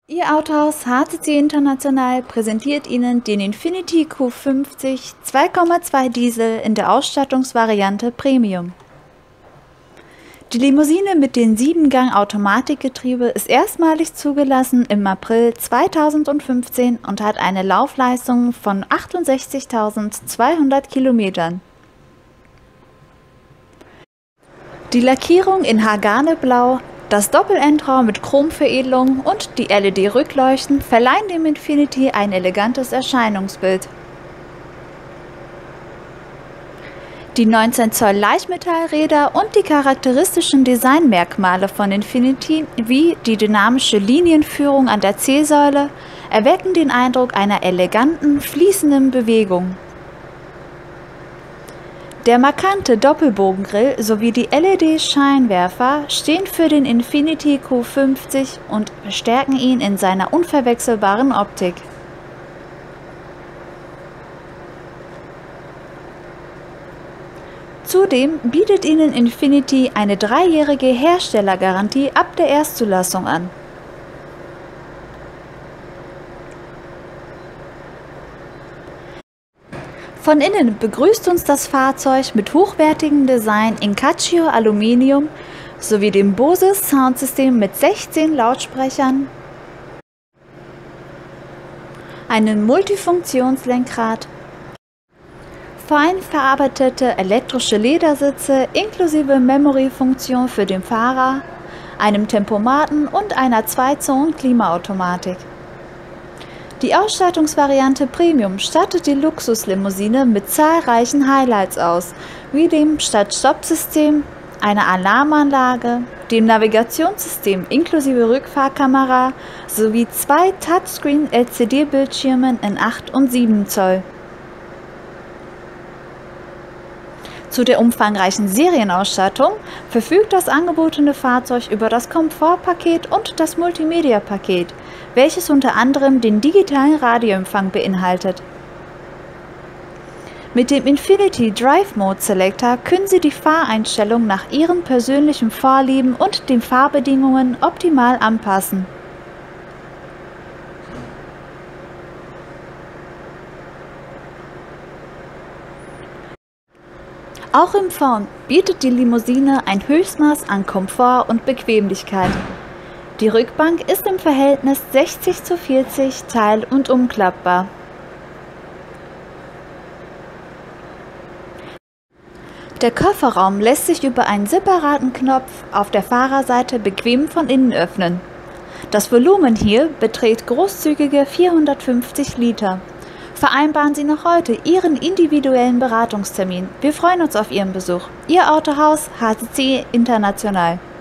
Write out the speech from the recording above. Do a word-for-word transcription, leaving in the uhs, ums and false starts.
Ihr Autohaus H C C International präsentiert Ihnen den Infiniti Q fünfzig zwei Komma zwei Diesel in der Ausstattungsvariante Premium. Die Limousine mit dem sieben Gang Automatikgetriebe ist erstmalig zugelassen im April zweitausendfünfzehn und hat eine Laufleistung von achtundsechzigtausendzweihundert Kilometern. Die Lackierung in Hagane-Blau, das Doppelendraum mit Chromveredelung und die L E D-Rückleuchten verleihen dem Infiniti ein elegantes Erscheinungsbild. Die neunzehn Zoll Leichtmetallräder und die charakteristischen Designmerkmale von Infiniti, wie die dynamische Linienführung an der C-Säule, erwecken den Eindruck einer eleganten, fließenden Bewegung. Der markante Doppelbogengrill sowie die L E D-Scheinwerfer stehen für den Infiniti Q fünfzig und verstärken ihn in seiner unverwechselbaren Optik. Zudem bietet Ihnen Infiniti eine dreijährige Herstellergarantie ab der Erstzulassung an. Von innen begrüßt uns das Fahrzeug mit hochwertigem Design in Caccio Aluminium sowie dem Bose Soundsystem mit sechzehn Lautsprechern, einem Multifunktionslenkrad, fein verarbeitete elektrische Ledersitze inklusive Memory-Funktion für den Fahrer, einem Tempomaten und einer Zwei-Zonen-Klimaautomatik. Die Ausstattungsvariante Premium stattet die Luxuslimousine mit zahlreichen Highlights aus, wie dem Start-Stopp-System, einer Alarmanlage, dem Navigationssystem inklusive Rückfahrkamera sowie zwei Touchscreen-L C D-Bildschirmen in acht und sieben Zoll. Zu der umfangreichen Serienausstattung verfügt das angebotene Fahrzeug über das Komfortpaket und das Multimedia-Paket, welches unter anderem den digitalen Radioempfang beinhaltet. Mit dem Infiniti Drive Mode Selector können Sie die Fahreinstellung nach Ihren persönlichen Vorlieben und den Fahrbedingungen optimal anpassen. Auch im Form bietet die Limousine ein Höchstmaß an Komfort und Bequemlichkeit. Die Rückbank ist im Verhältnis sechzig zu vierzig teil- und umklappbar. Der Kofferraum lässt sich über einen separaten Knopf auf der Fahrerseite bequem von innen öffnen. Das Volumen hier beträgt großzügige vierhundertfünfzig Liter. Vereinbaren Sie noch heute Ihren individuellen Beratungstermin. Wir freuen uns auf Ihren Besuch. Ihr Autohaus H C C International.